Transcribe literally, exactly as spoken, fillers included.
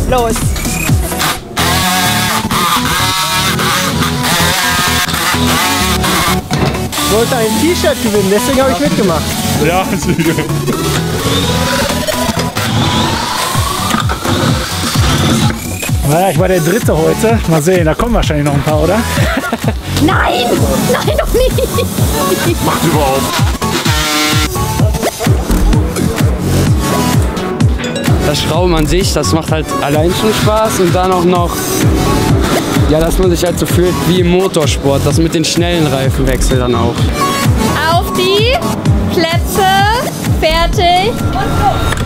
Los. Ich wollte ein T-Shirt gewinnen, deswegen habe ich mitgemacht. Ja, sicher. Naja, ich war der Dritte heute. Mal sehen, da kommen wahrscheinlich noch ein paar, oder? Nein! Nein, doch nicht! Macht überhaupt. Das Schrauben an sich, das macht halt allein schon Spaß und dann auch noch, ja, dass man sich halt so fühlt wie im Motorsport, das mit den schnellen Reifenwechsel dann auch. Auf die Plätze, fertig und los!